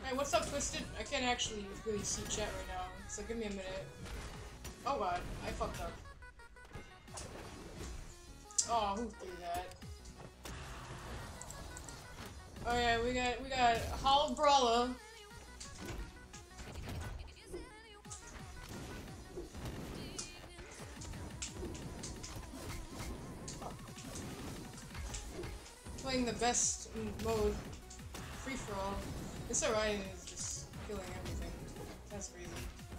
Hey, what's up, Twisted? I can't actually really see chat right now, so give me a minute. Oh god, I fucked up. Oh, who threw that? Oh yeah, we got Hall Brawler. Playing the best mode, free for all. This Orion is just killing everything. That's crazy.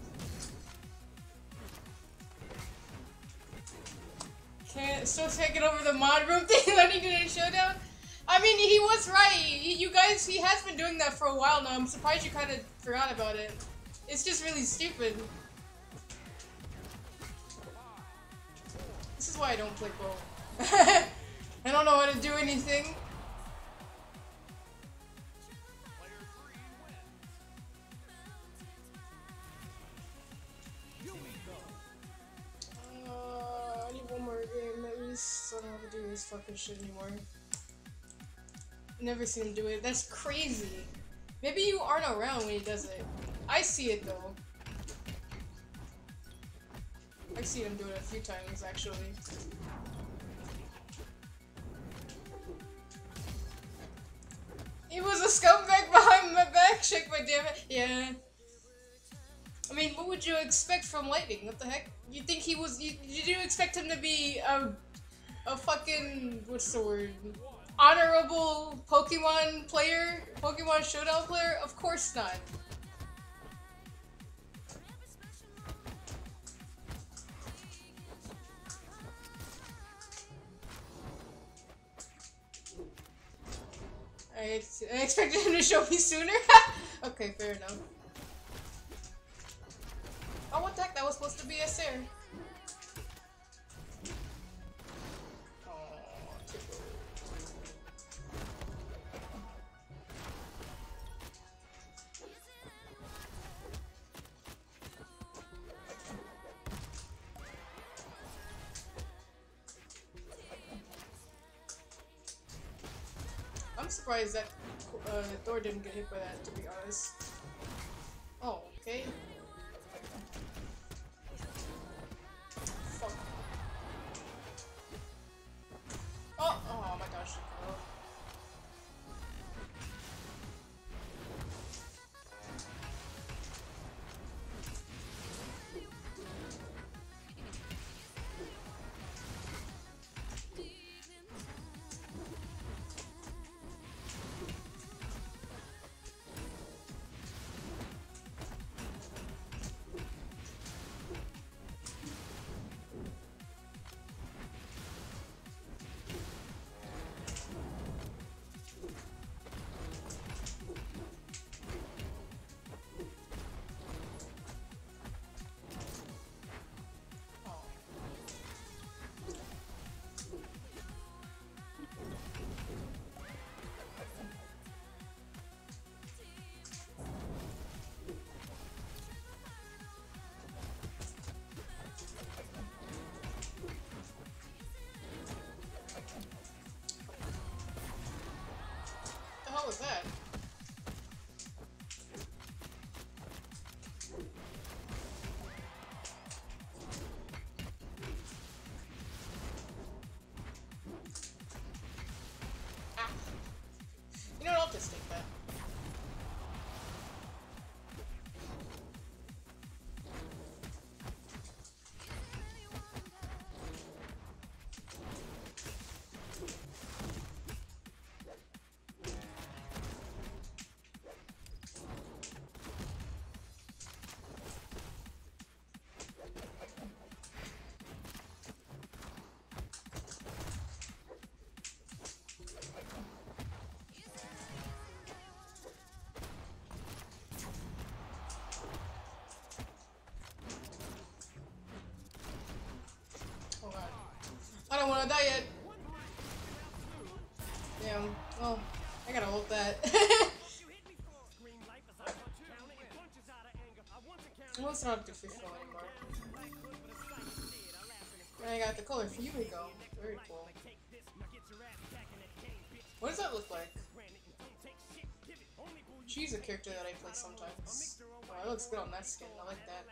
Still taking over the mod room thing that he did in Showdown? I mean, he was right. You guys, he has been doing that for a while now. I'm surprised you kind of forgot about it. It's just really stupid. This is why I don't play Bo. I don't know how to do anything. I need one more game at least, so I don't have to do this fucking shit anymore. I've never seen him do it. That's crazy. Maybe you aren't around when he does it. I see it though. I've seen him do it a few times actually. He was a scumbag behind my back, shake my damn it. Yeah. I mean, what would you expect from Lightning? What the heck? You think he was? Did you expect him to be a fucking, what's the word? Honorable Pokemon player? Pokemon Showdown player? Of course not. I expected him to show me sooner? Okay, fair enough. Oh, what the heck? That was supposed to be a Sare. I'm surprised that Thor didn't get hit by that, to be honest. Oh, okay. Fuck. Oh my gosh. Oh. What was that? Ah. You know what? I'll just take that. I don't want to die yet. Damn. Well, I gotta hold that. Well, it's not official anymore. And I got the color for you to go. Very cool. What does that look like? She's a character that I play sometimes. Oh, it looks good on that skin. I like that.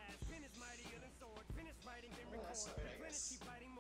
Oh, that's alright, I guess.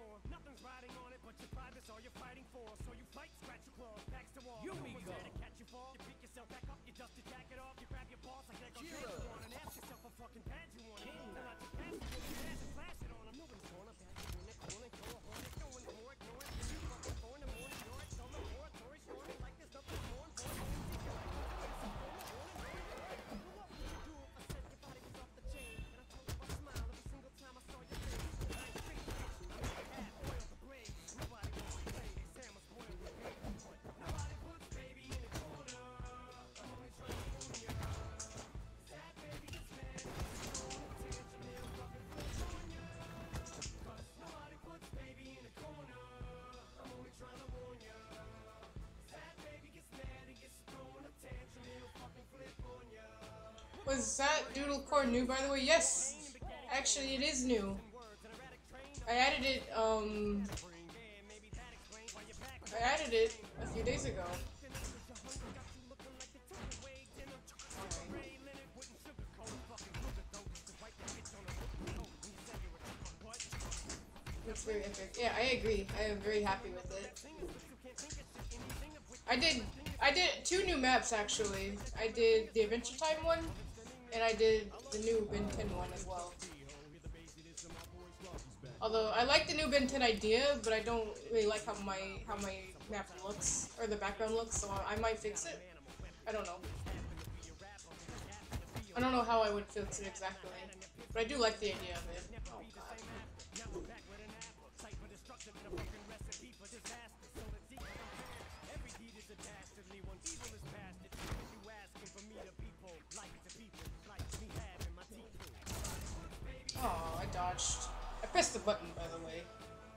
Was that Doodle Core new, by the way? Yes! Actually, it is new. I added it a few days ago. It's very epic. Yeah, I agree. I am very happy with it. I did 2 new maps, actually. I did the Adventure Time one, and I did the new Ben 10 one as well. Although I like the new Ben 10 idea, but I don't really like how my map looks or the background looks, so I might fix it. I don't know. I don't know how I would fix it exactly, but I do like the idea of it. Oh god. Oh, I dodged. I pressed the button, by the way.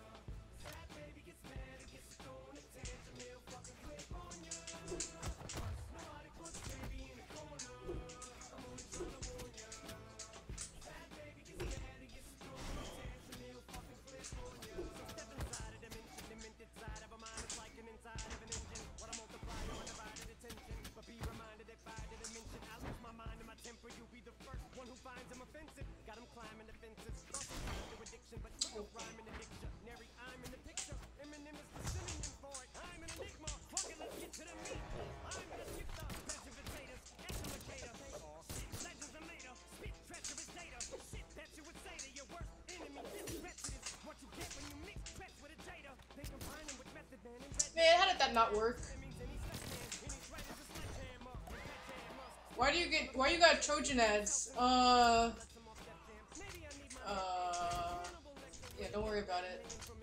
Man, how did that not work? Why you got Trojan ads? Yeah, don't worry about it.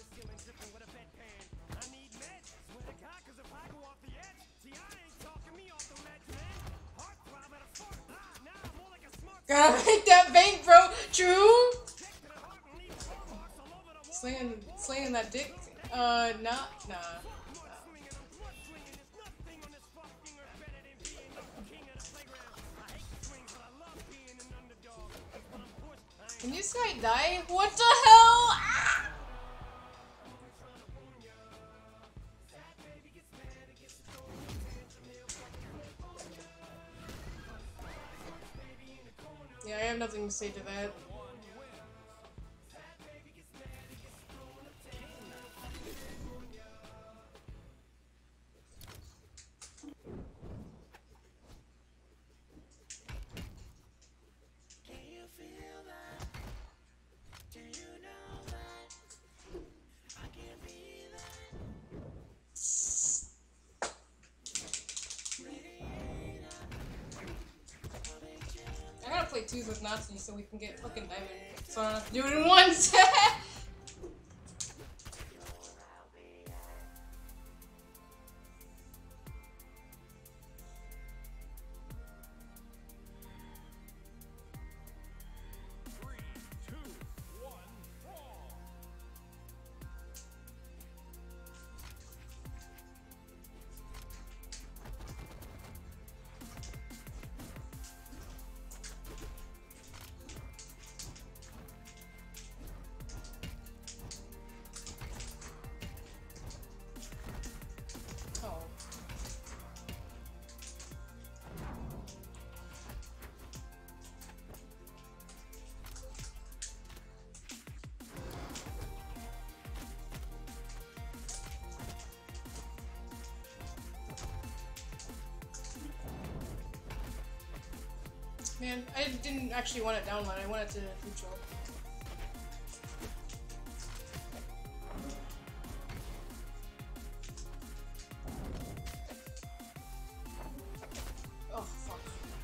Gotta make that bank, bro! True! Slinging that dick? Nah. Can this guy die? What the hell? Ah! Yeah, I have nothing to say to that. I gotta play 2s with Nazi so we can get fucking diamond. So I don't have to do it in once. Man, I didn't actually want it download. I wanted to neutral. Oh, fuck.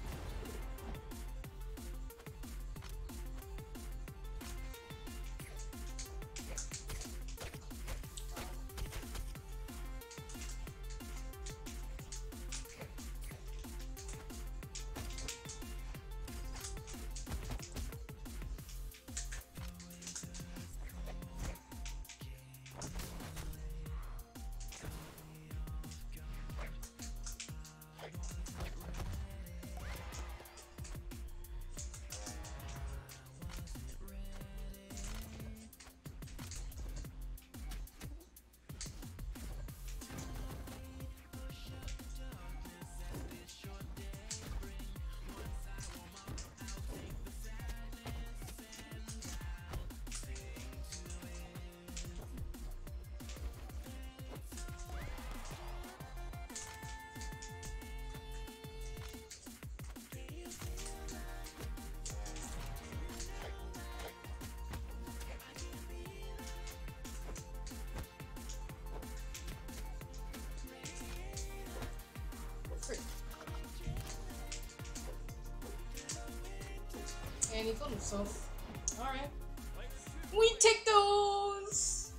And he killed himself. Alright. We take those!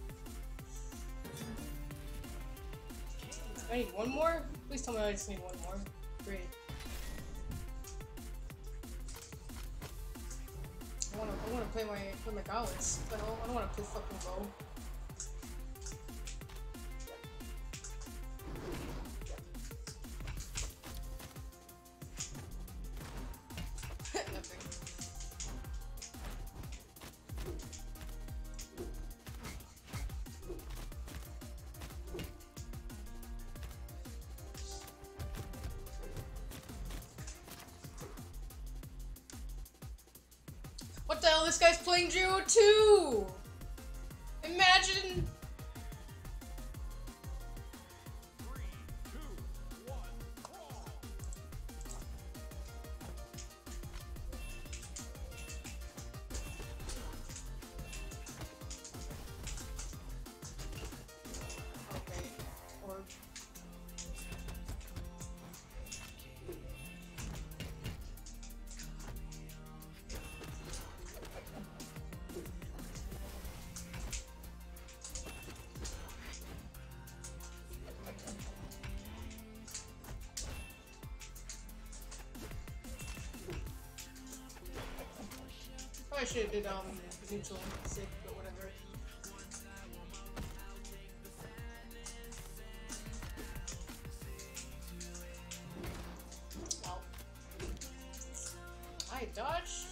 I need one more? Please tell me I just need one more. Great. I wanna play my gauntlets. But I don't wanna play fucking bow. Nothing. What the hell? This guy's playing Jiro too! Imagine! Okay. Or... I should have did neutral sick, but whatever. Wow. I dodged.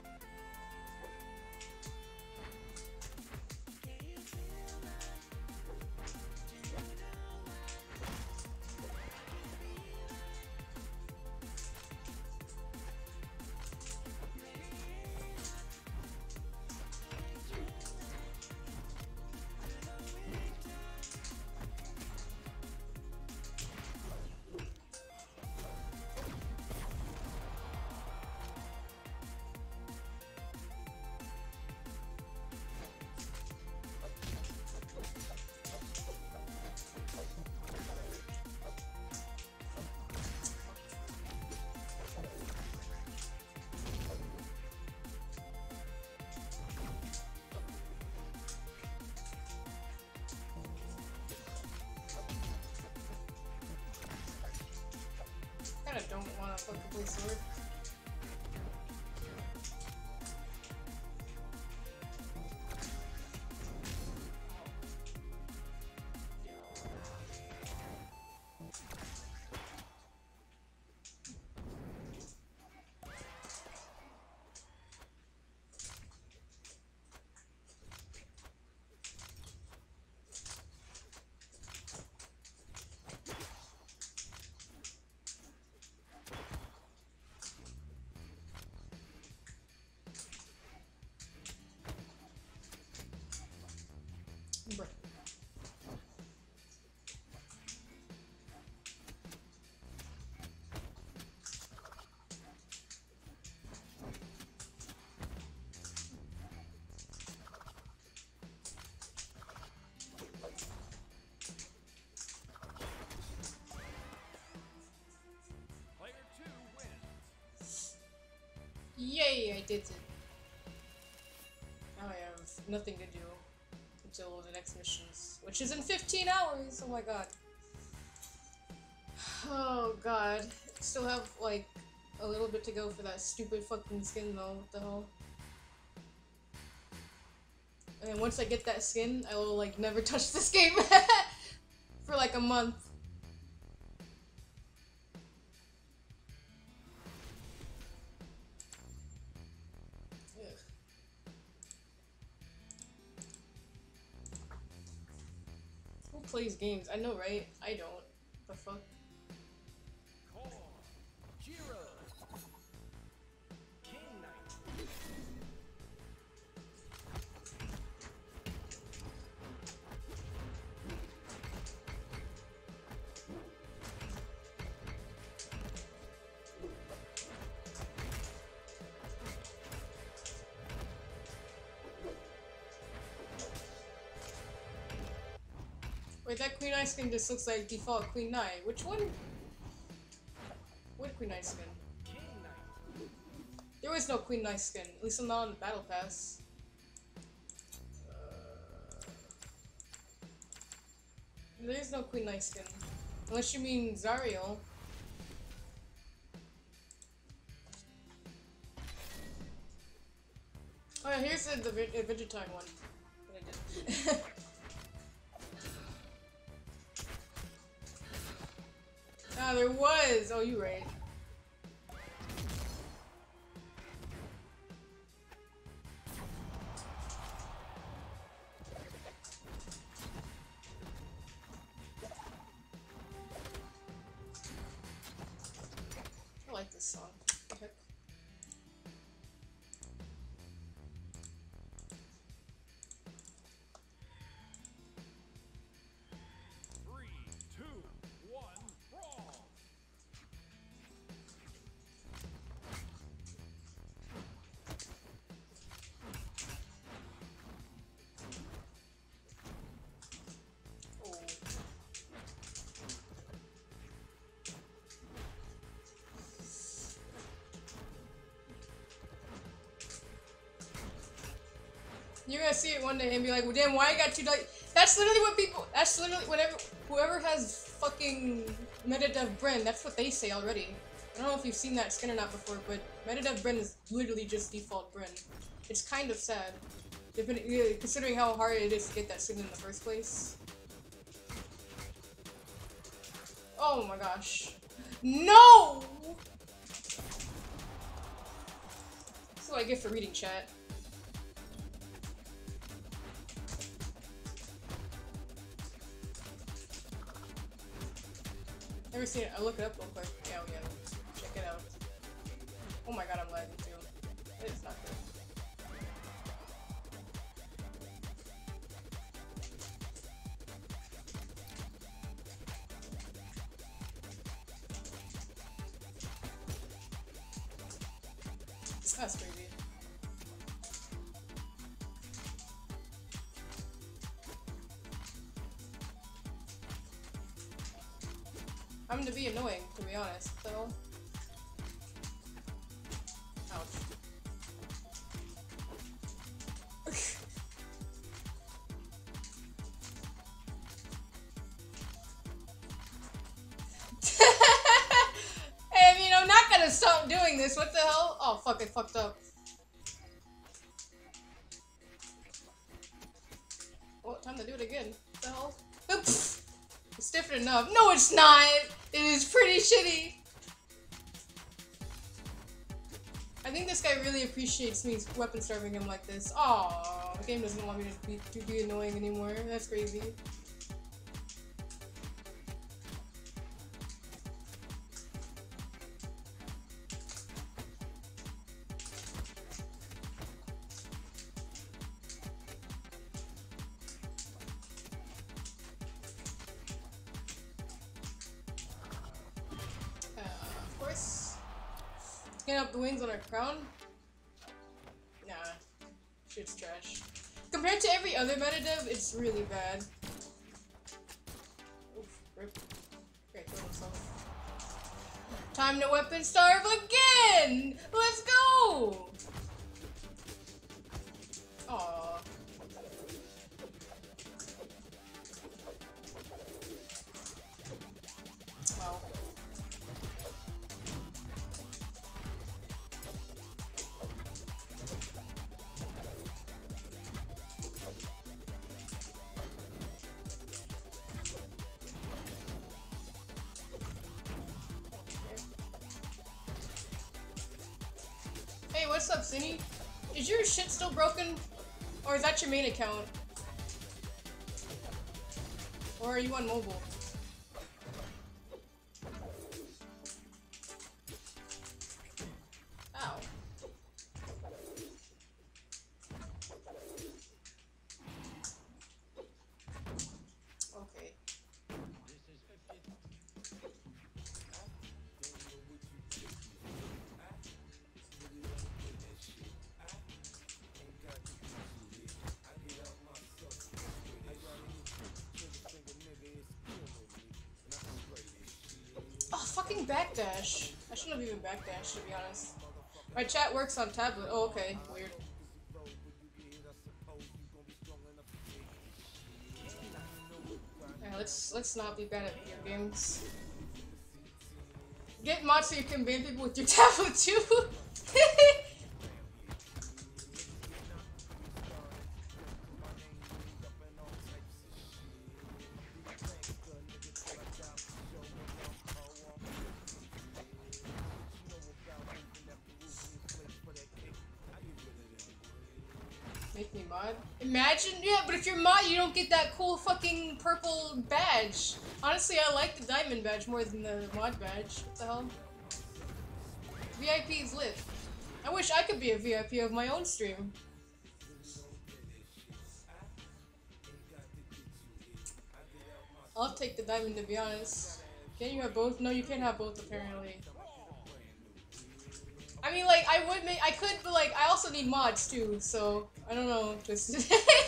I don't want to fucking play sword. Yay, I did it. Now I have nothing to do until the next missions, which is in 15 hours! Oh my god. Oh god. Still have, like, a little bit to go for that stupid fucking skin though, what the hell? And then once I get that skin, I will, like, never touch this game for like a month. Who plays games? I know, right? I don't. The fuck? Wait, that Queen Eye skin just looks like default Queen Eye. Which one? What Queen Eye skin? There was no Queen Eye skin, at least not on the Battle Pass. There's no Queen Eye skin. Unless you mean Zariel. Oh yeah, here's the Vegetine one. That I did. Ah, there was! Oh, you right. I like this song. What the heck? You're gonna see it one day and be like, well, damn, why I got 2 dice? That's literally what people. That's literally whatever. Whoever has fucking MetaDev Bren, that's what they say already. I don't know if you've seen that skin or not before, but MetaDev Bren is literally just default Bren. It's kind of sad, considering how hard it is to get that skin in the first place. Oh my gosh. No! That's what I get for reading chat. Never seen it. I'll look it up real quick. Yeah, check it out. Oh my god, I'm lagging too. It's not good. That's crazy. I'm gonna be annoying, to be honest, though. Ouch. I mean, I'm not gonna stop doing this, what the hell? Oh fuck, I fucked up. Oh, time to do it again. What the hell? Oops! It's different enough. No, it's not! It is pretty shitty! I think this guy really appreciates me weapon starving him like this. Aww, the game doesn't want me to be annoying anymore. That's crazy. Of course. Get up the wings on our crown? Nah. Shit's trash. Compared to every other meta-dev, it's really bad. Oof, rip. Okay, kill himself. Time to weapon starve again! Let's go! Aww. Wow. Hey, what's up, Cindy? Is your shit still broken? Or is that your main account? Or are you on mobile? Ow. Okay. Oh, fucking backdash. I shouldn't have even backdashed, to be honest. My chat works on tablet. Oh, okay. Weird. Yeah, let's not be bad at video games. Get mods so you can ban people with your tablet too. Make me mod? Imagine, yeah, but if you're mod, you don't get that cool fucking purple badge. Honestly, I like the diamond badge more than the mod badge. What the hell? VIP is lit. I wish I could be a VIP of my own stream. I'll take the diamond, to be honest. Can you have both? No, you can't have both, apparently. I mean, like, I could, but, like, I also need mods, too, so, I don't know, just...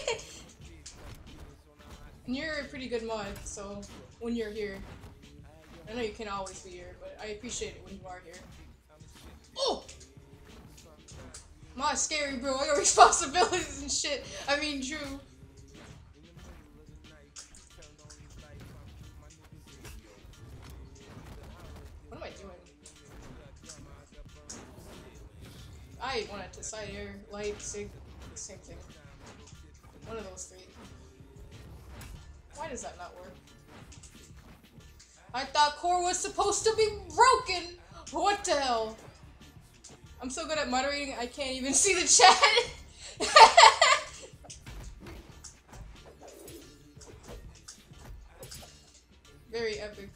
And you're a pretty good mod, so, when you're here. I know you can't always be here, but I appreciate it when you are here. Oh! Mod's scary, bro, I got responsibilities and shit. I mean, true. What am I doing? I wanted to side air, light, sig, same thing. One of those three. Why does that not work? I thought core was supposed to be broken! What the hell? I'm so good at moderating, I can't even see the chat! Very epic.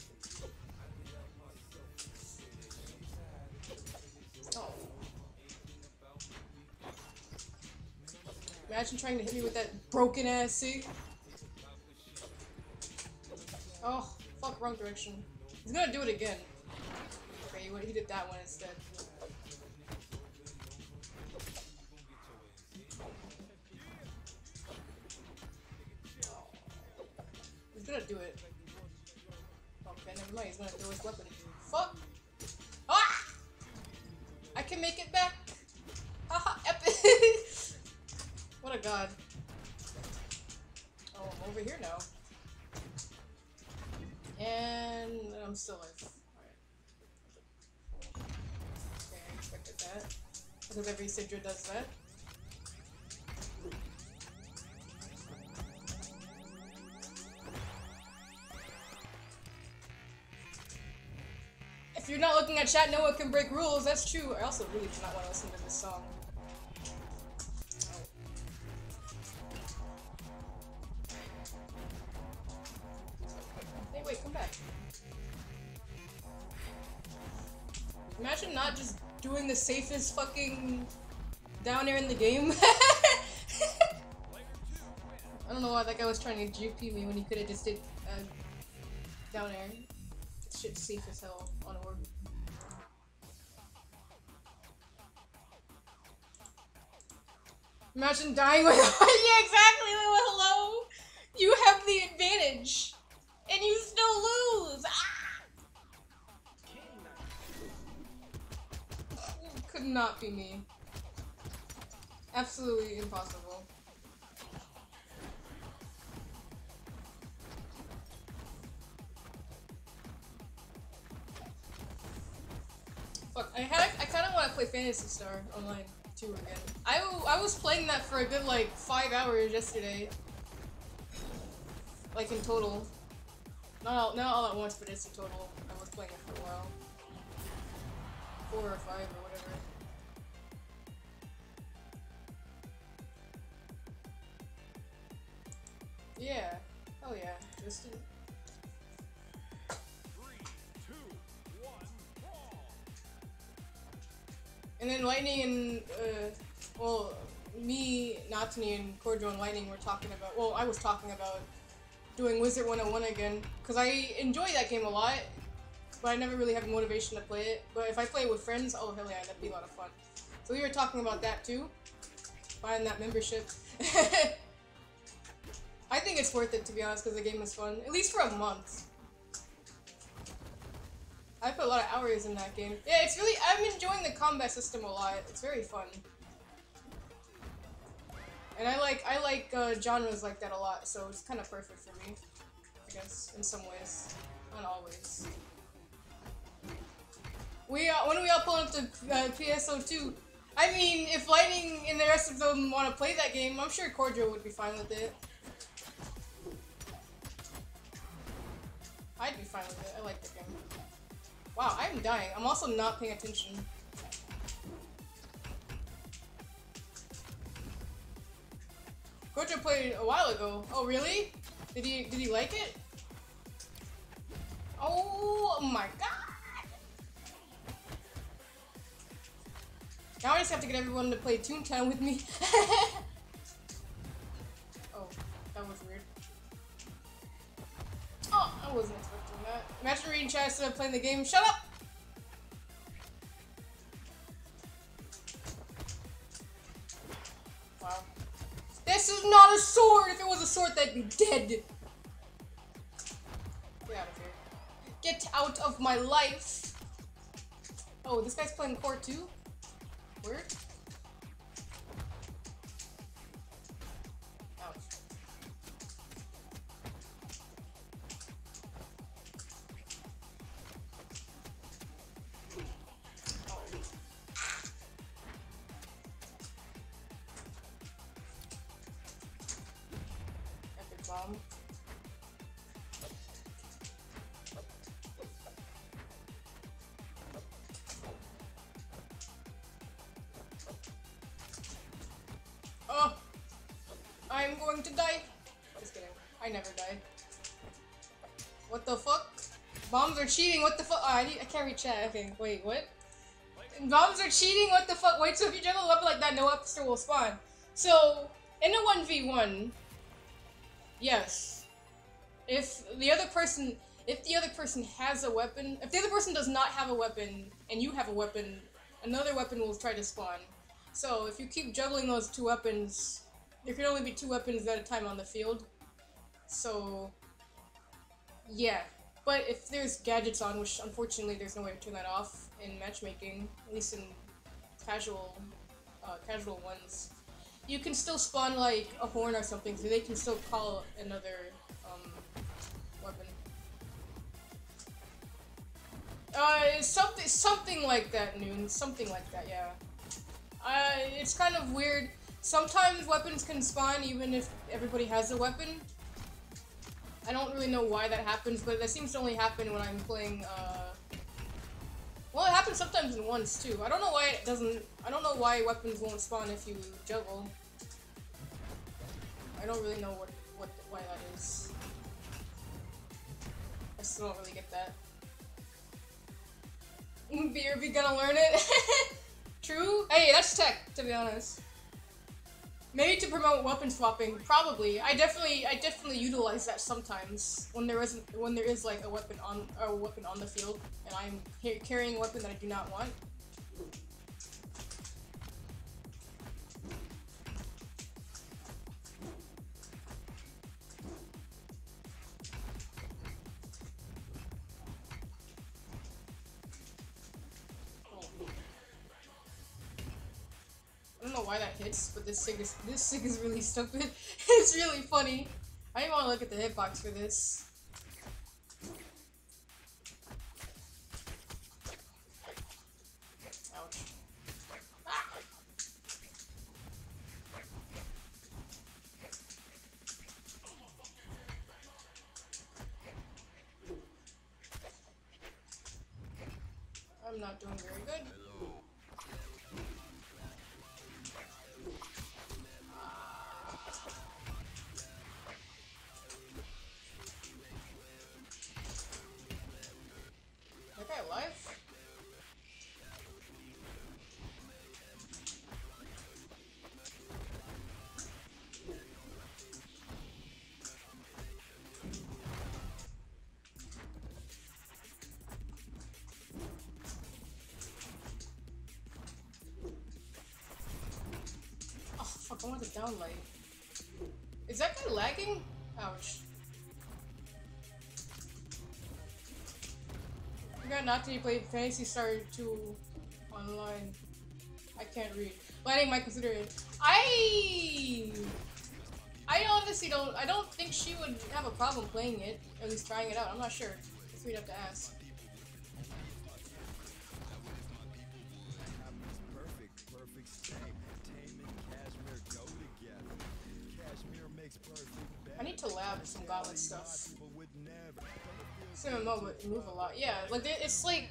Oh. Imagine trying to hit me with that broken ass sig. Oh, fuck, wrong direction. He's gonna do it again. Okay, he did that one instead. He's gonna do it. Okay, never mind, he's gonna throw his weapon. Fuck! Ah! I can make it back! Haha, epic! What a god. Oh, I'm over here now. And I'm still alive. Alright. Okay, I expected that. Because every Sidra does that. If you're not looking at chat, no one can break rules. That's true. I also really do not want to listen to this song. Hey, wait, come back. Imagine not just doing the safest fucking down air in the game. I don't know why that guy was trying to GP me when he could have just did down air. Shit's safe as hell on orb. Imagine dying with yeah, exactly. Hello, you have the advantage, and you still lose. Ah! could not be me. Absolutely impossible. Fuck, I kind of want to play Phantasy Star Online too again. I was playing that for a good like 5 hours yesterday. Like in total. Not all at once, but it's in total. I was playing it for a while. 4 or 5 or whatever. Yeah. Oh yeah. Justin. 3, 2, 1, ball. And then Lightning and well, me, Natani, and Cordial and Lightning were talking about. Well, I was talking about doing Wizard 101 again because I enjoy that game a lot, but I never really have motivation to play it. But if I play it with friends, oh hell yeah, that'd be a lot of fun. So we were talking about that too, buying that membership. I think it's worth it to be honest because the game is fun, at least for a month. I put a lot of hours in that game. Yeah, it's really, I'm enjoying the combat system a lot. It's very fun. And I like genres like that a lot, so it's kind of perfect for me, I guess, in some ways. Not always. When are we all pulling up to PSO2? I mean, if Lightning and the rest of them want to play that game, I'm sure Cordial would be fine with it. I'd be fine with it. I like the game. Wow, I'm dying. I'm also not paying attention. Cordial played a while ago. Oh, really? Did he like it? Oh my god! Now I just have to get everyone to play Toontown with me. Oh, that was weird. Oh, I wasn't expecting that. Imagine reading chat instead of playing the game. Shut up! Wow. This is not a sword! If it was a sword, that'd be dead! Get out of here. Get out of my life! Oh, this guy's playing Core 2? Word? Ouch. Oh. Epic bomb. Oh! I'm going to die! Just kidding. I never die. What the fuck? Bombs are cheating, what the fuck? Oh, I can't read chat. Okay, wait, what? Bombs are cheating, what the fuck? Wait, so if you juggle a weapon like that, no extra will spawn. So, in a 1v1, yes. If the other person has a weapon, if the other person does not have a weapon, and you have a weapon, another weapon will try to spawn. So, if you keep juggling those two weapons, there can only be 2 weapons at a time on the field. So, yeah. But if there's gadgets on, which unfortunately there's no way to turn that off in matchmaking, at least in casual ones, you can still spawn like a horn or something, so they can still call another weapon. Something like that, Noon. Something like that, yeah. It's kind of weird. Sometimes weapons can spawn even if everybody has a weapon. I don't really know why that happens, but that seems to only happen when I'm playing, well, it happens sometimes in ones too. I don't know why it doesn't. I don't know why weapons won't spawn if you juggle. I don't really know why that is. I still don't really get that. BRB gonna learn it. True. Hey, that's tech, to be honest. Maybe to promote weapon swapping, probably. I definitely utilize that sometimes when there is like a weapon on the field, and I'm carrying a weapon that I do not want. why that hits, but this sig is really stupid. It's really funny. I didn't want to look at the hitbox for this. Ouch. Ah! I'm not doing very good. That guy alive? Oh fuck, I want the downlight. Is that guy lagging? Ouch. You got not to play Phantasy Star 2 online. I can't read. Lighting might consider it. I honestly don't. I don't think she would have a problem playing it, or at least trying it out. I'm not sure. Guess we'd have to ask. I need to lab some gauntlet stuff. MMO would move a lot. Yeah, like it's like.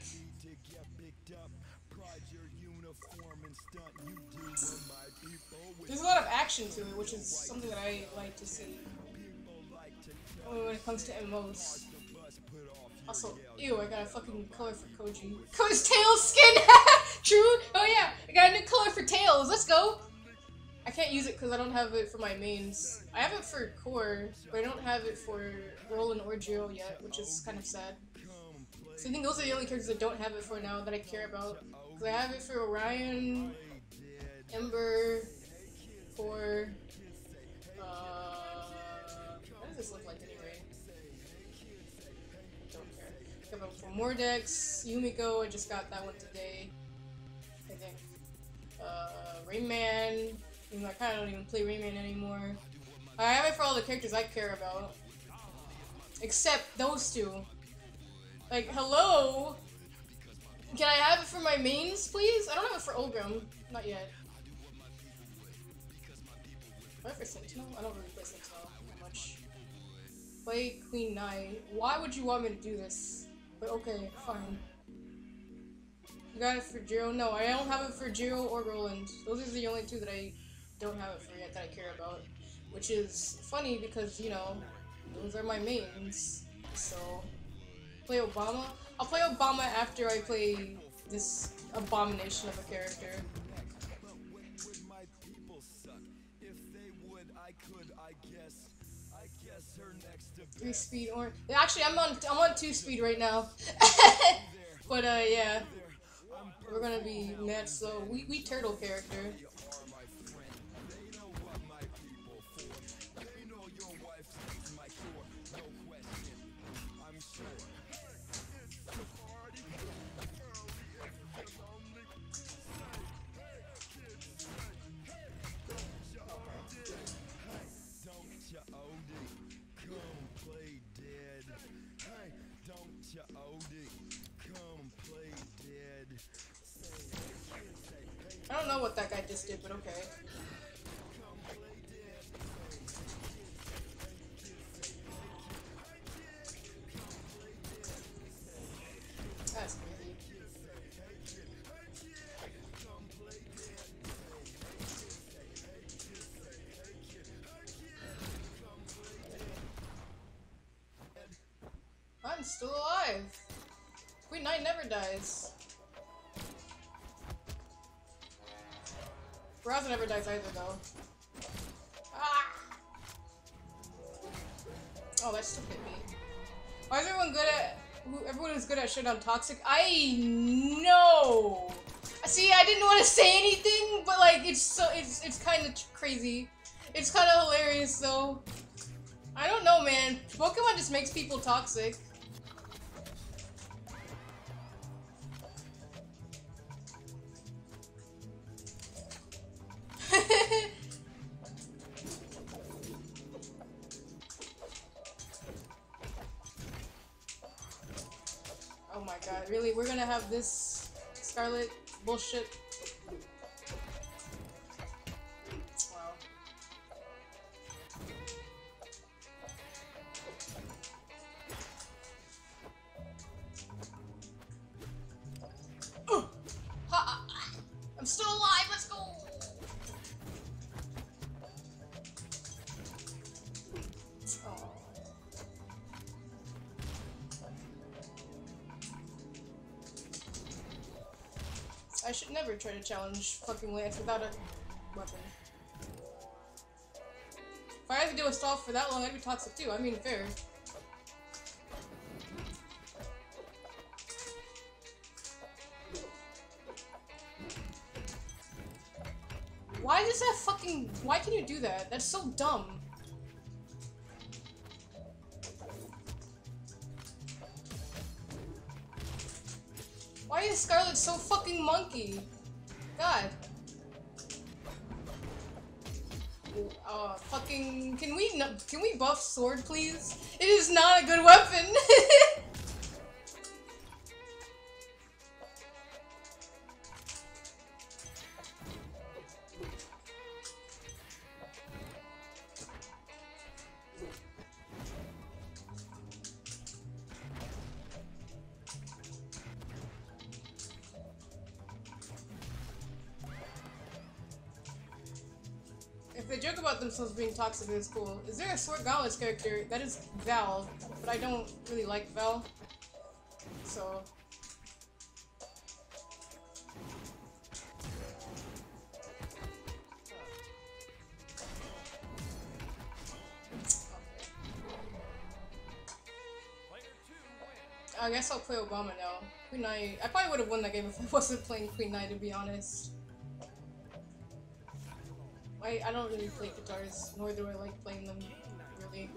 There's a lot of action to it, which is something that I like to see. When it comes to MMOs. Also, ew, I got a fucking color for Koji. Koji's Tails skin! True! Oh yeah, I got a new color for Tails, let's go! I can't use it because I don't have it for my mains. I have it for core, but I don't have it for Roland or Jiro yet, which is kind of sad. So I think those are the only characters I don't have it for now that I care about. Because I have it for Orion, Ember, for what does this look like anyway? Don't care. I have it for Mordex, Yumiko, I just got that one today. I think. Rayman. I kind of don't even play Rayman anymore. I have it for all the characters I care about. Except those two. Like, hello? Can I have it for my mains, please? I don't have it for Ulgrim. Not yet. Play for Sentinel? I don't really play Sentinel that much. Play Queen Knight. Why would you want me to do this? But okay, fine. You got it for Jiro? No, I don't have it for Jiro or Roland. Those are the only two that I don't have it for yet that I care about. Which is funny because, you know, those are my mains. So, play Obama? I'll play Obama after I play this abomination of a character. 3-speed or actually I'm on 2-speed right now. But yeah. We're gonna be mad slow. We turtle character. I don't know what that guy just did, but okay. That's crazy. I'm still alive. Queen Knight never dies. Raza never dies either, though. Ah! Oh, that still hit me. Why is everyone good at? Everyone is good at shit on Toxic. I know. See, I didn't want to say anything, but like, it's kind of crazy. It's kind of hilarious, though. I don't know, man. Pokemon just makes people toxic. Really? We're gonna have this Scarlet bullshit? Wow. Ha! I'm still alive, let's go! Oh. I should never try to challenge fucking Lance without a weapon. If I had to do a stall for that long, I'd be toxic too. I mean, fair. Why does that fucking... Why can you do that? That's so dumb. Why is Scarlet so fucking monkey? God. Fucking... Can we buff sword, please? It is not a good weapon! If they joke about themselves being toxic, it's cool. Is there a Sword Gauntlets character? That is Val, but I don't really like Val. So... I guess I'll play Obama now. Queen Knight. I probably would have won that game if I wasn't playing Queen Knight, to be honest. I don't really play guitars, nor do I like playing them, really.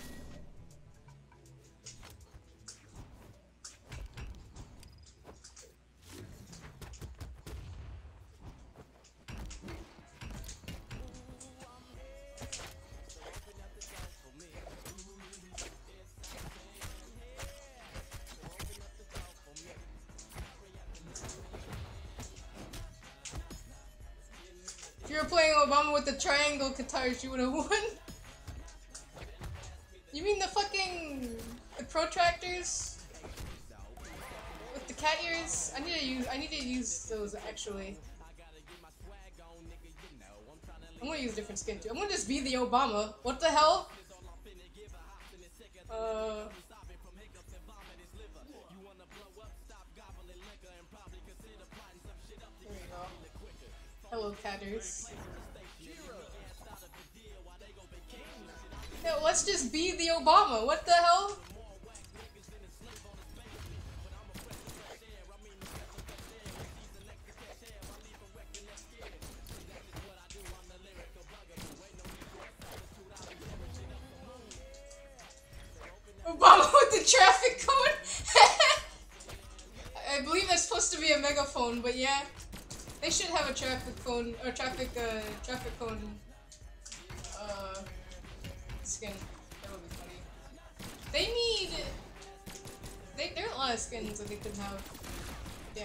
If you were playing Obama with the triangle guitars, you would have won. You mean the fucking protractors with the cat ears? I need to use those actually. I'm gonna use a different skin too. I'm gonna just be the Obama. What the hell? There we go. Hello, catters. No, let's just be the Obama. What the hell? Obama with the traffic cone? I believe that's supposed to be a megaphone, but yeah. They should have a traffic phone, or traffic cone, skin. That would be funny. They need... there are a lot of skins that they could have. Damn.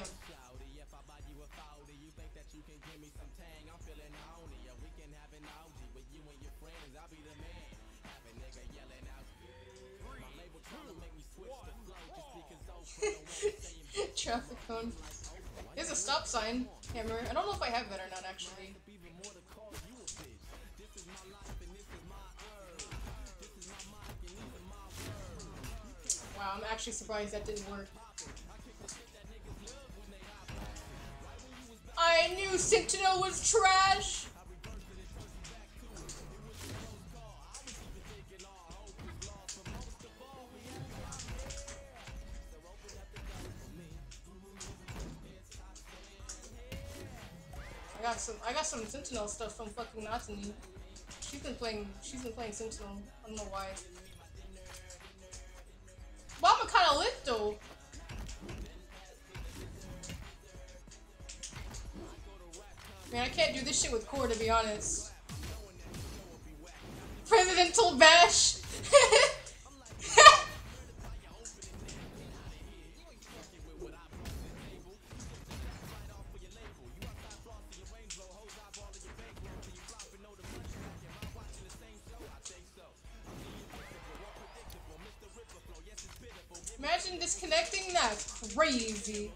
Traffic cone. There's a stop sign, Hammer. I don't know if I have that or not, actually. Wow, I'm actually surprised that didn't work. I knew Sentinel was trash! I got some Sentinel stuff from fucking Natsuni. She's been playing Sentinel. I don't know why. Obama kinda lit though. Man, I can't do this shit with core, to be honest. Presidential bash. Imagine disconnecting that. Crazy.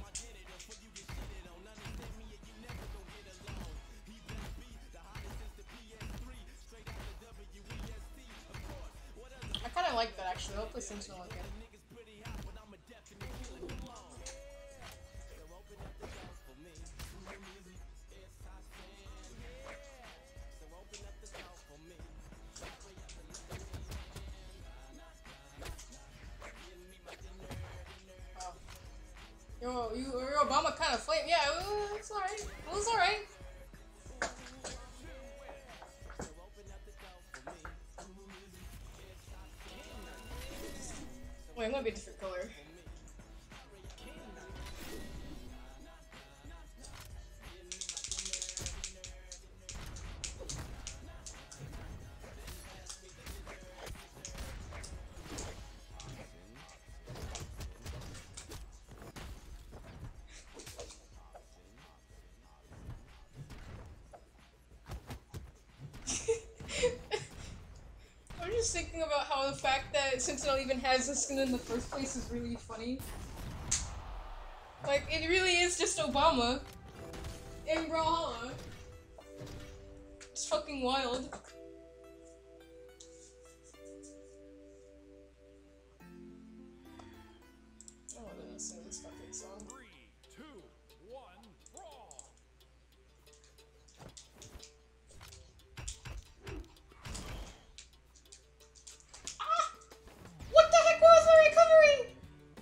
I kind of like that actually. I'll play Sentinel again. Your Obama kind of flame. Yeah, it's alright. It was alright. Wait, I'm gonna be a different color. I'm just thinking about how the fact that Sentinel even has a skin in the first place is really funny. Like, it really is just Obama in Brawlhalla. It's fucking wild. Oh, I didn't sing this fucking song. 3, 2, 1, brawl! Ah! What the heck was my recovery?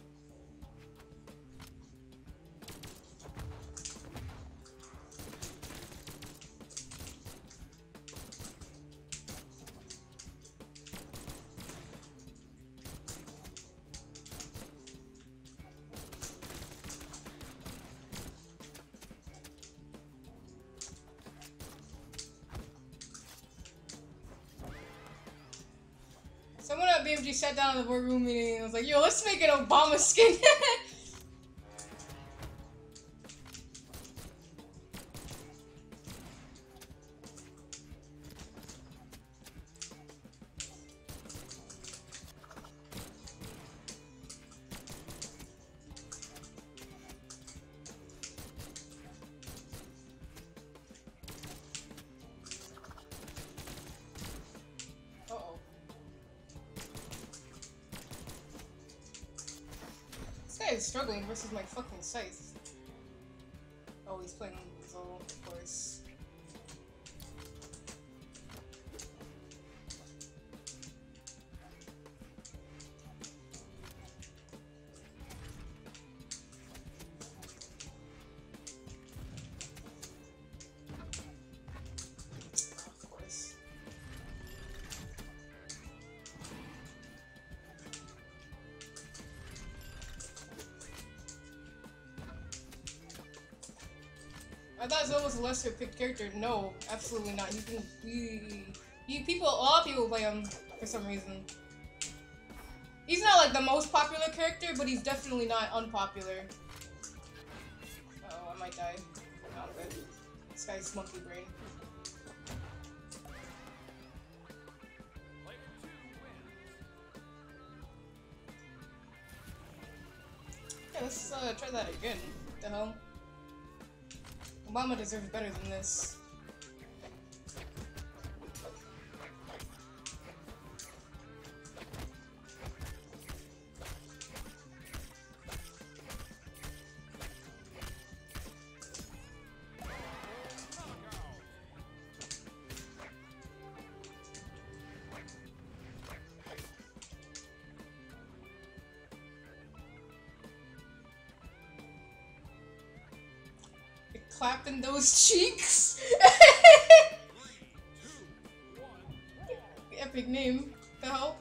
Someone at BMG sat down in the boardroom meeting and was like, yo, let's make an Obama skin. Uh-oh. This guy is struggling versus my fucking scythe. Oh, he's playing Zol, of course. Of course. I thought Zol was a lesser picked character. No, absolutely not. You can, a lot of people play him for some reason. He's not like the most popular character, but he's definitely not unpopular. Uh oh, I might die. Oh, I'm good. This guy's monkey brain. Player 2 wins. Yeah, let's try that again. What the hell? Obama deserves better than this. Clapping those cheeks. Epic name. The hell?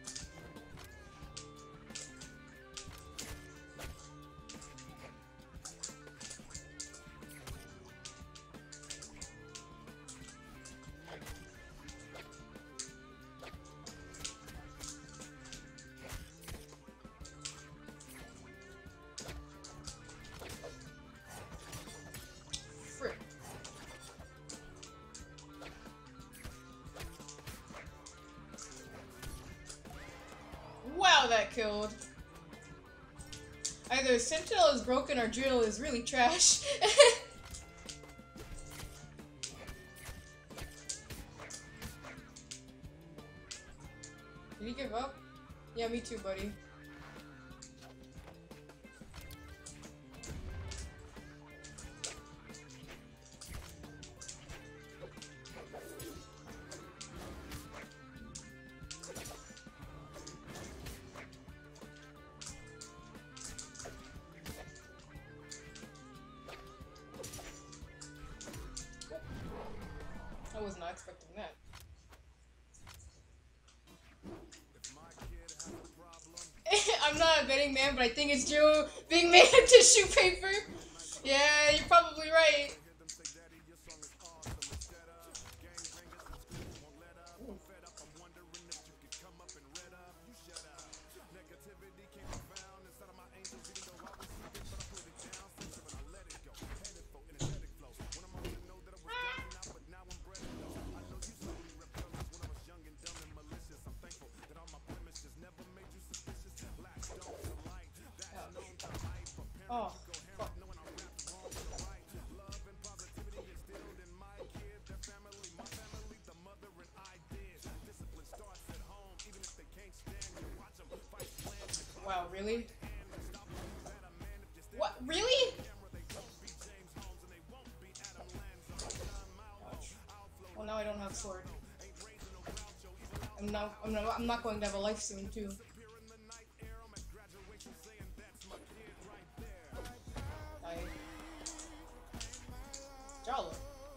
Frick. Wow, that killed. Either Sentinel is broken or Drill is really trash. Did he give up? Yeah, me too, buddy. I was not expecting that. I'm not a betting man, but I think it's Drew being made of tissue paper. Yeah, you're probably right. Oh, fuck. Wow, really? What? Really? Ouch. Well, now I don't have sword. I'm not going to have a life soon, too. Jolly.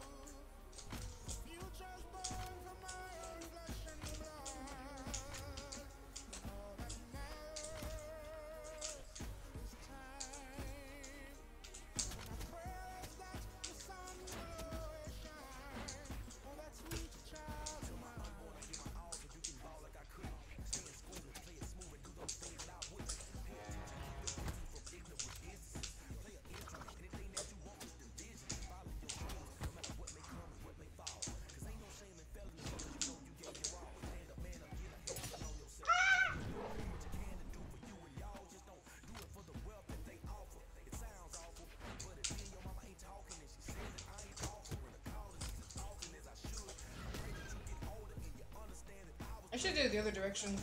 I should do it the other direction.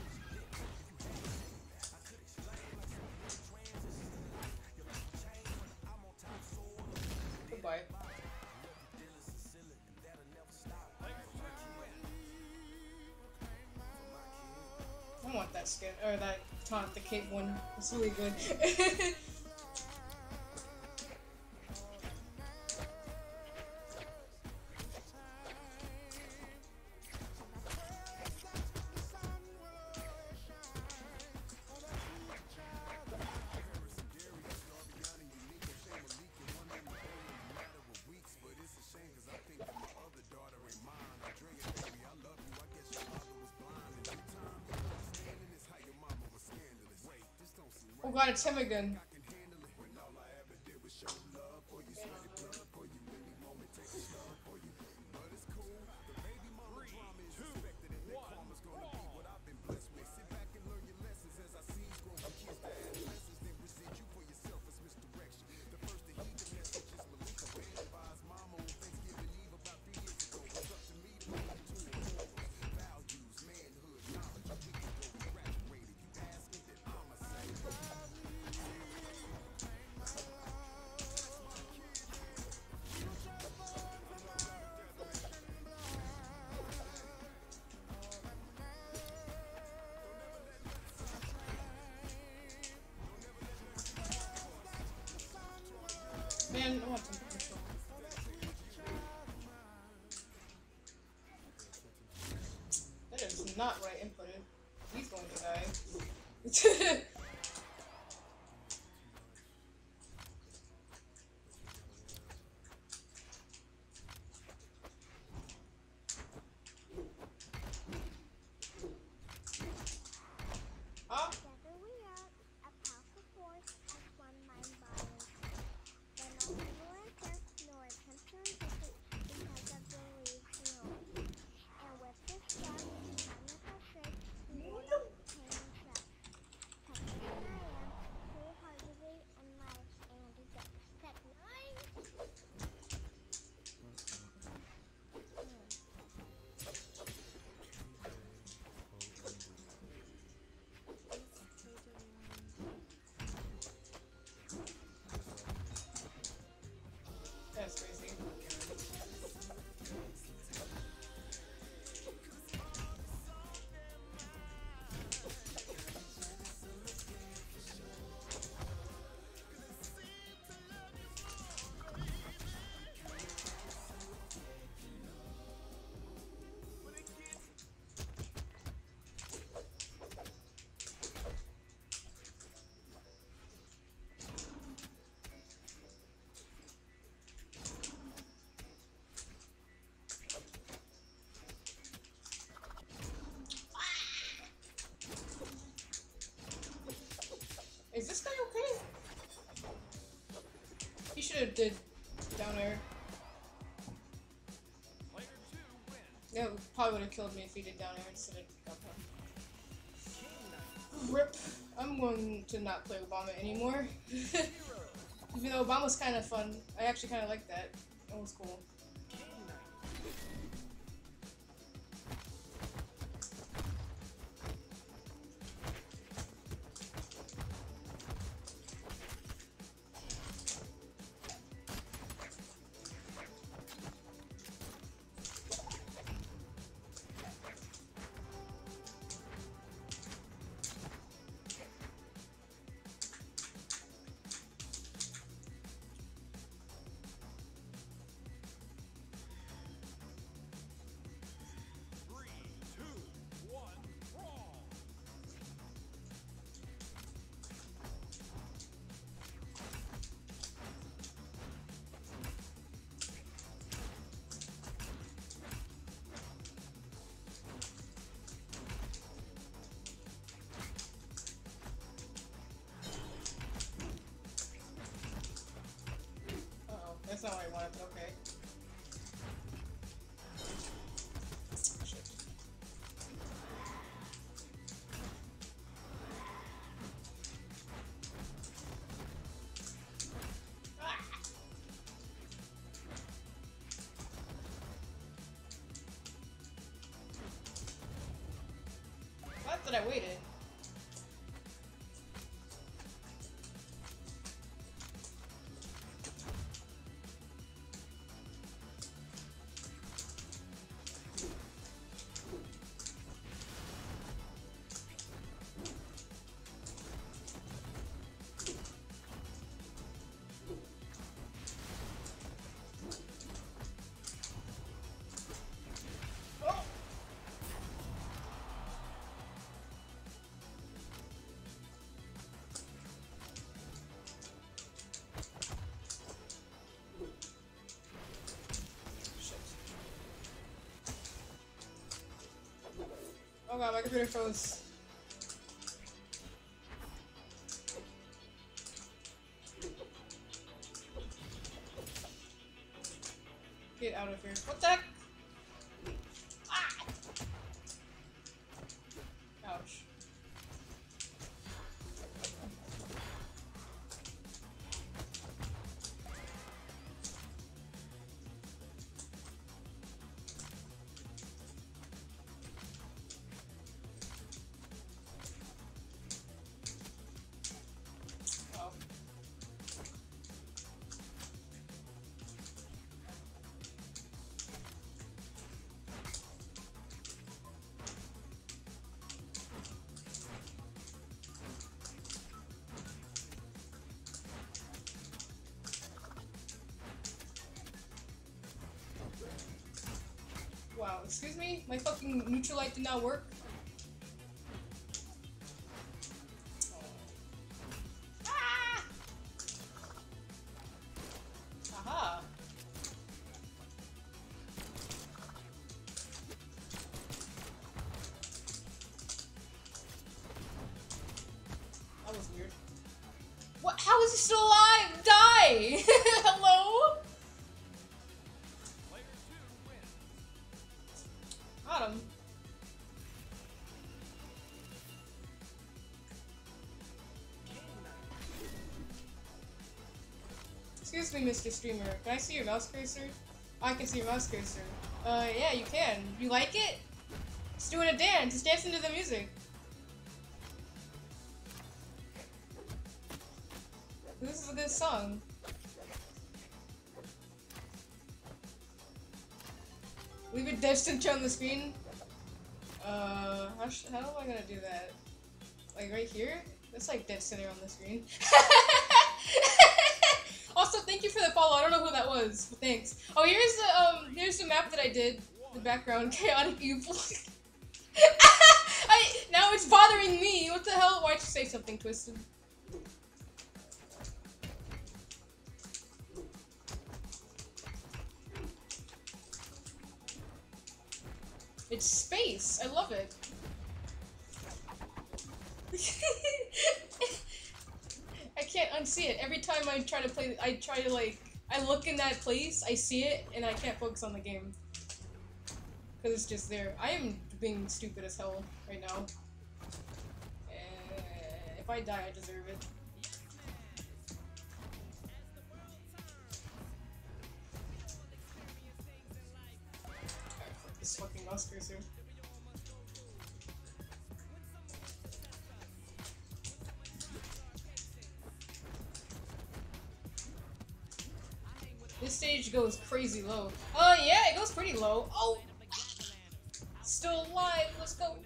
Goodbye. I want that skin, or that taunt, the cape one. It's really good. Oh god, it's him again. Man, I want some control. That is not what I inputted. He's going to die. Huh? did down air. Player 2 wins. Yeah, probably would have killed me if he did down air instead of up one. King Knight. Rip. I'm going to not play Obama anymore. Even though Obama's kind of fun. I actually kind of like that. That was cool. King Knight. That's not what I wanted, but okay. Shit. Ah! Not that I waited. Oh god, my computer froze. Get out of here. What the heck? Ah! Ouch. Oh. Wow, excuse me? My fucking neutral light did not work? Ah! Aha! That was weird. What? How is he still alive? Die! Hello? Player 2 wins. Got him. King Knight. Excuse me, Mr. Streamer. Can I see your mouse cursor? Oh, I can see your mouse cursor. Yeah, you can. You like it? It's doing a dance. It's dancing to the music. This is a good song. Leave a dead center on the screen. How am I gonna do that? Like right here? That's like dead center on the screen. Also, thank you for the follow. I don't know who that was, but thanks. Oh, here's the map that I did. The background, chaotic evil. Now it's bothering me. What the hell? Why'd you say something twisted? It's space. I love it. I can't unsee it. Every time I try to play, I try to like I look in that place, I see it, and I can't focus on the game. Because it's just there. I am being stupid as hell right now. If I die, I deserve it. Alright, fuck this fucking mouse cursor. This stage goes crazy low. Oh yeah, it goes pretty low. Oh! Still alive, let's go!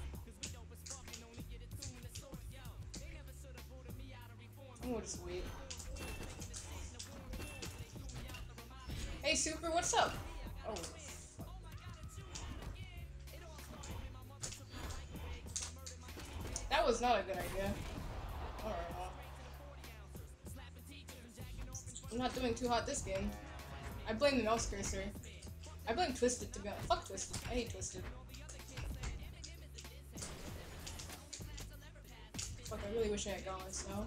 I'm gonna just wait. Hey Super, what's up? Oh, fuck. That was not a good idea. Alright, well. I'm not doing too hot this game. I blame the mouse cursor. I blame Twisted to be honest. Fuck Twisted. I hate Twisted. Fuck, I really wish I had gauntlets now.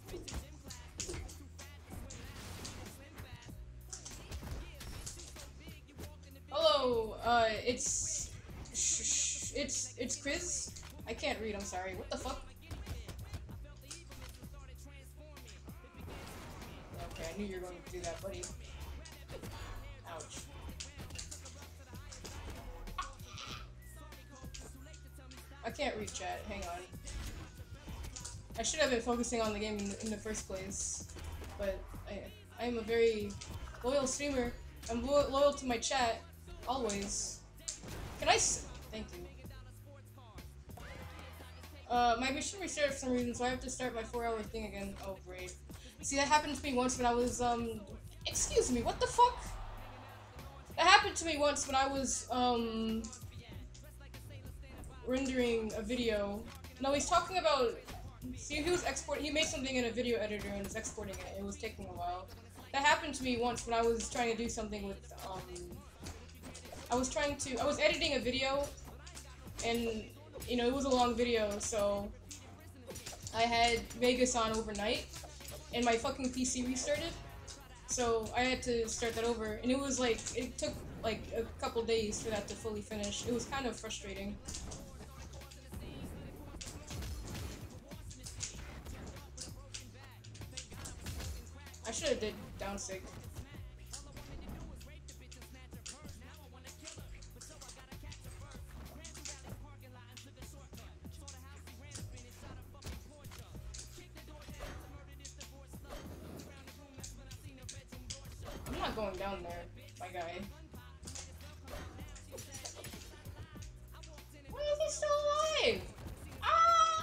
Hello, it's Chris. I can't read, I'm sorry. What the fuck? Okay, I knew you were going to do that, buddy. Ouch. I can't read chat, hang on. I should have been focusing on the game in the first place, but I am a very loyal streamer. I'm loyal to my chat, always. Can I thank you. My mission restarted for some reason, so I have to start my 4-hour thing again. Oh, great. See, that happened to me once when I was, excuse me, what the fuck? That happened to me once when I was, rendering a video. No, he's talking about, see, he made something in a video editor and was exporting it. It was taking a while. That happened to me once when I was trying to do something with, I was editing a video, and, you know, it was a long video, so I had Vegas on overnight, and my fucking PC restarted, so I had to start that over, and it was like, it took like a couple days for that to fully finish. It was kind of frustrating. I should have did down sig. I'm not going down there, my guy. Why is he still alive? Ah!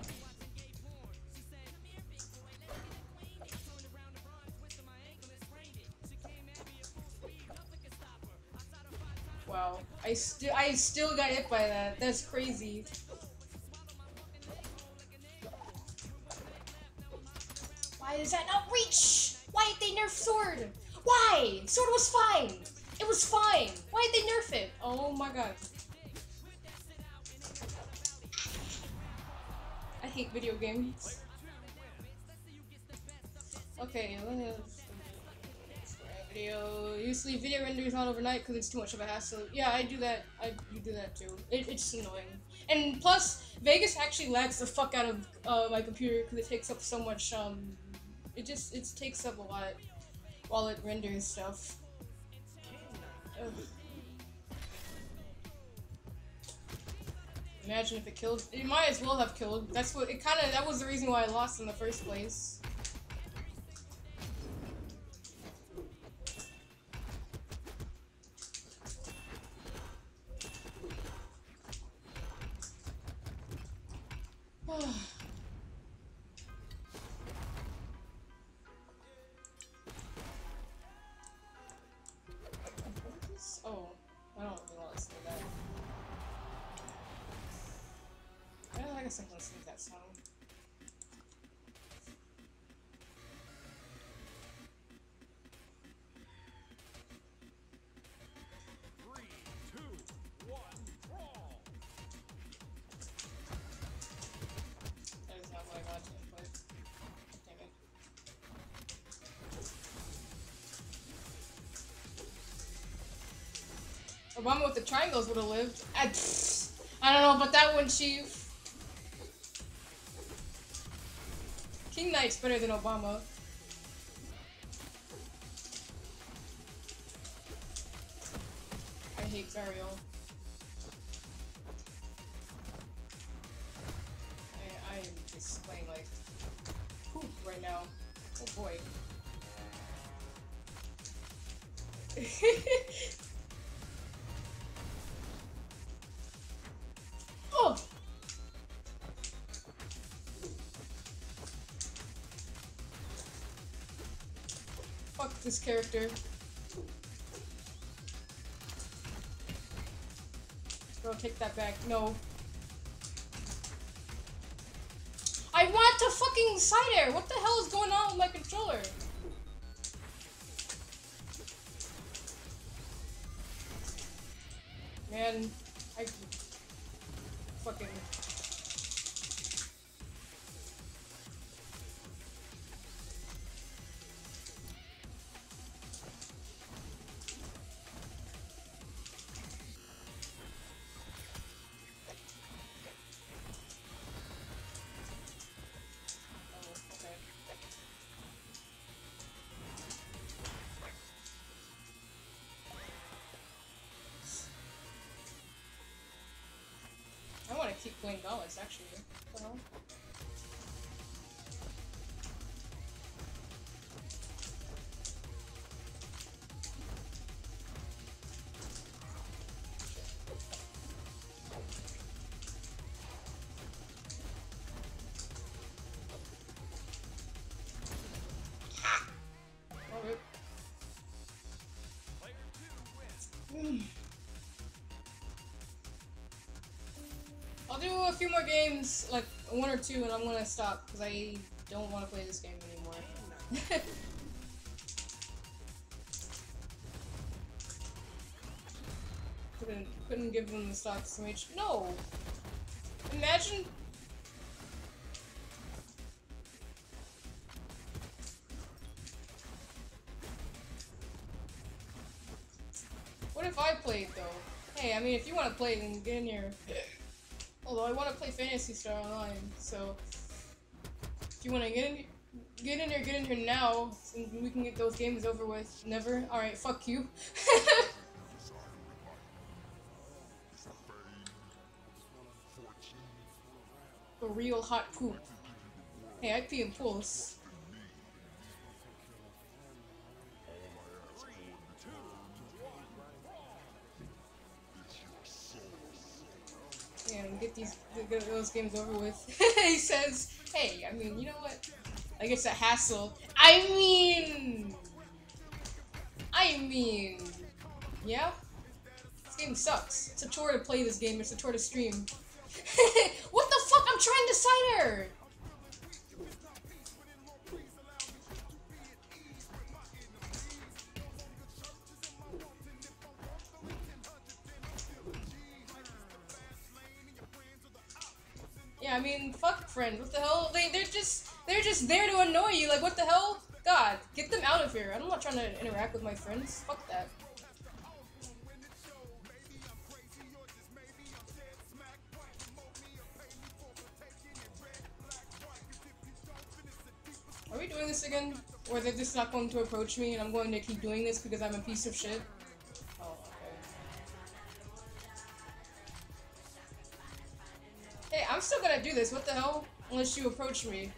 Wow, I still got hit by that. That's crazy. Why does that not reach? Why did they nerf sword? Why? Sword was fine. It was fine. Why did they nerf it? Oh my god. I hate video games. Okay, let's video. Usually video render is not overnight because it's too much of a hassle. Yeah, I do that. I do that too. It's annoying. And plus, Vegas actually lags the fuck out of my computer because it takes up so much. It takes up a lot while it renders stuff. Ugh. Imagine if it killed. It might as well have killed. That's what it kind of. That was the reason why I lost in the first place. Oh, I don't really want to say that. Well, I guess I can sing that song. That is not what I wanted to input. Damn it. Obama with the triangles would have lived. I don't know about that one, Chief. King Knight's better than Obama. I hate Zariel. I am just playing like poop right now. Oh boy. Oh! Fuck this character. Bro, take that back. No. I want to fucking side air! What the hell is going on with my controller? Man, I fucking... I want to keep playing Dallas, actually. What the hell? Alright. Player 2 wins. I'll do a few more games, like one or two, and I'm gonna stop because I don't want to play this game anymore. couldn't give them the stock smh. No! Imagine. What if I played though? Hey, I mean, if you want to play, then get in here. Although I want to play Phantasy Star Online, so if you want to get in here now, and we can get those games over with. Never. All right, fuck you. A real hot poop. Hey, I pee in pools. Yeah, and get those games over with. He says, hey, I mean, you know what? Like, it's a hassle. I mean, yeah? This game sucks. It's a chore to play this game, it's a chore to stream. What the fuck? I'm trying to cider! Yeah, I mean, fuck friends. What the hell? They're just there to annoy you. Like, what the hell? God, get them out of here. I'm not trying to interact with my friends. Fuck that. Are we doing this again? Or they're just not going to approach me and I'm going to keep doing this because I'm a piece of shit? Oh, okay. Hey, I'm still gonna do this, what the hell? Unless you approach me.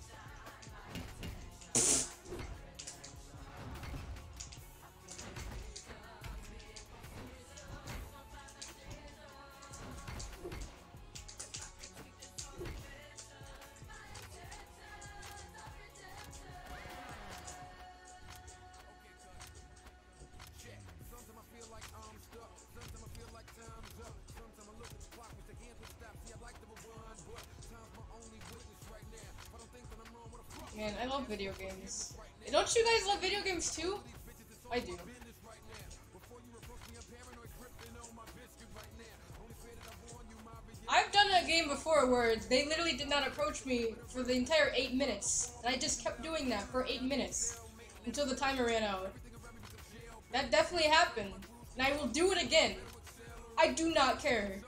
Man, I love video games. Don't you guys love video games too? I do. I've done a game before where they literally did not approach me for the entire 8 minutes. And I just kept doing that for 8 minutes. Until the timer ran out. That definitely happened. And I will do it again. I do not care.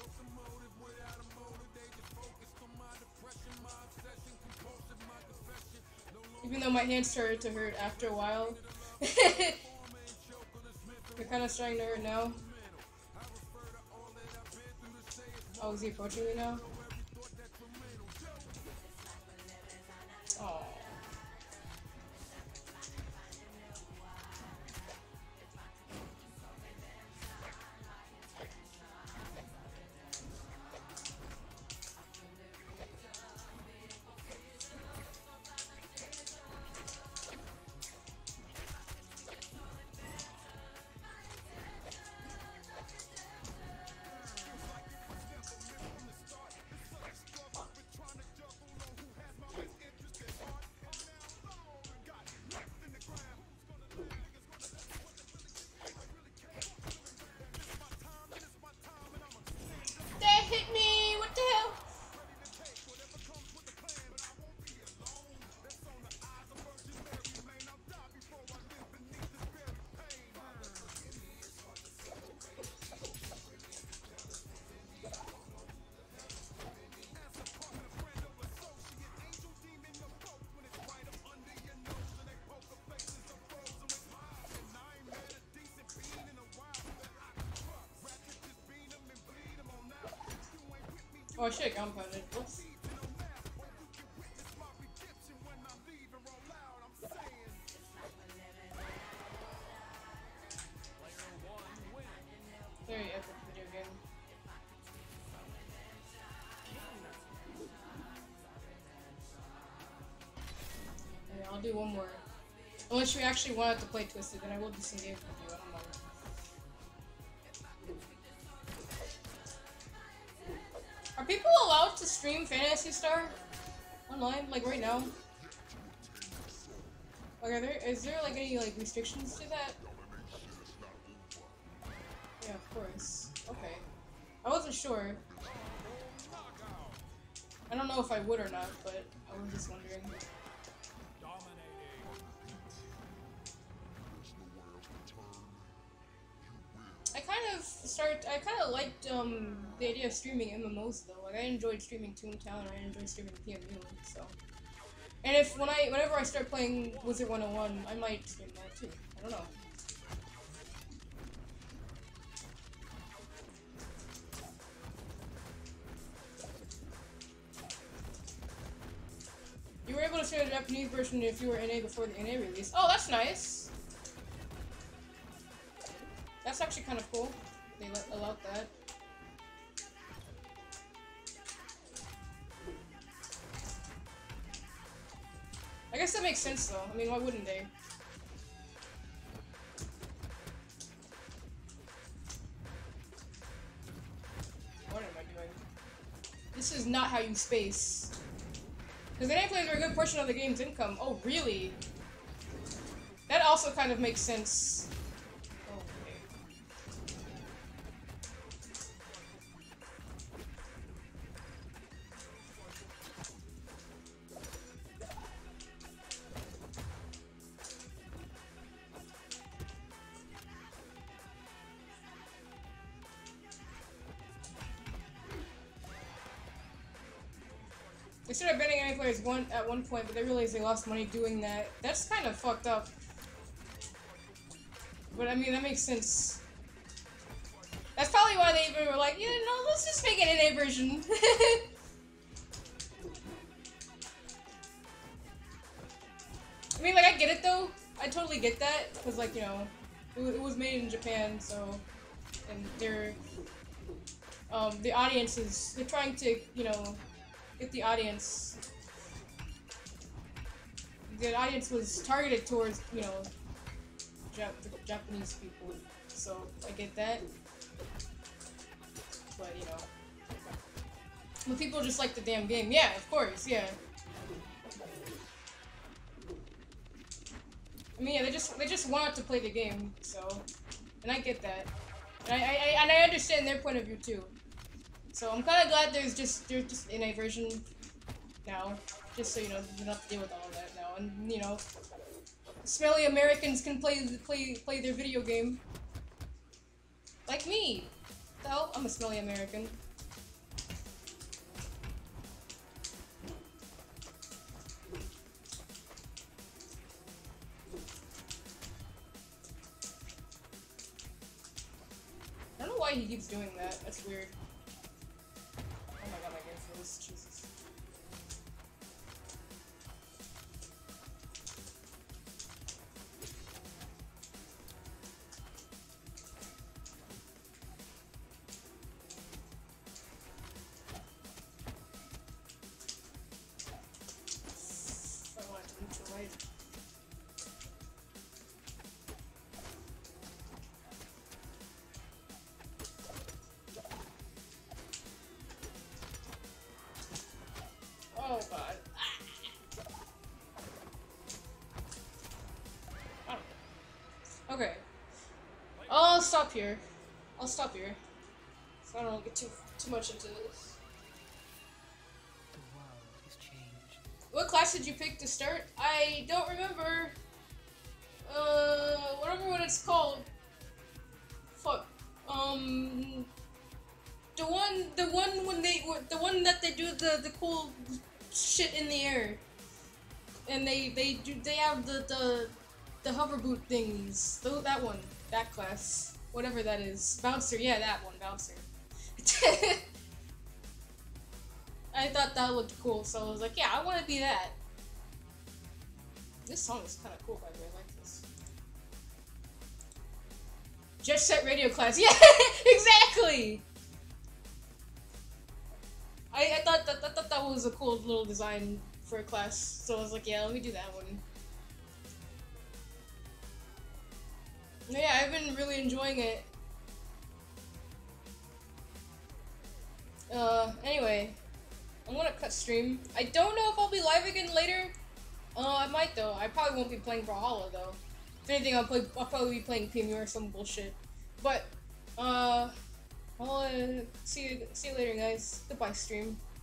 Even though my hands started to hurt after a while. They're kind of starting to hurt now. Oh, is he approaching me now? Oh. Hit me! What the hell? Oh shit, compounded. Whoops. Very epic video game. Okay, I'll do one more. Unless you actually wanted to play Twisted, then I will do some games with you. I don't know. Are people allowed to stream Phantasy Star online, like right now? Like, is there like any like restrictions to that? Yeah, of course. Okay. I wasn't sure. I don't know if I would or not, but I was just wondering. I kind of liked the idea of streaming MMOs though. Like I enjoyed streaming Toontown and I enjoyed streaming PMU. So, and whenever I start playing Wizard 101, I might stream that too. I don't know. You were able to stream the Japanese version if you were NA before the NA release. Oh, that's nice. That's actually kind of cool. They allowed that. I guess that makes sense though. I mean, why wouldn't they? What am I doing? This is not how you space. Because NA players are a good portion of the game's income. Oh, really? That also kind of makes sense. They started betting NA players at one point, but they realized they lost money doing that. That's kind of fucked up. But I mean, that makes sense. That's probably why they even were like, you know, let's just make an NA version. I mean, like, I get it though. I totally get that, because, like, you know, it was made in Japan, so, and they're, the audience is, they're trying to, you know, get the audience. The audience was targeted towards, you know, Japanese people, so I get that. But you know, but people just like the damn game. Yeah, of course, yeah. I mean, yeah, they just wanted to play the game, so, and I get that, and I understand their point of view too. So I'm kind of glad there's just NA version now, just so you know you don't have to deal with all of that now, and you know, smelly Americans can play their video game. Like me. The hell? I'm a smelly American. I don't know why he keeps doing that. That's weird. Oh my god, my game froze. Jesus. I wanted to move to the right. Oh god. Oh. Okay. I'll stop here. I'll stop here. So I don't get too much into this. The world has changed. What class did you pick to start? I don't remember. Whatever what it's called. Fuck. The one that they do the cool shit in the air, and they have the hover boot things. That one, that class, whatever that is, bouncer. Yeah, that one, bouncer. I thought that looked cool, so I was like, yeah, I want to be that. This song is kind of cool, by the way. I like this. Jet Set Radio class. Yeah, exactly. I thought that was a cool little design for a class, so I was like, yeah, let me do that one. Yeah, I've been really enjoying it. Anyway, I'm gonna cut stream. I don't know if I'll be live again later. I might though. I probably won't be playing Brawlhalla though. If anything, I'll probably be playing PMU or some bullshit. But, I'll see you later, guys. Goodbye, stream.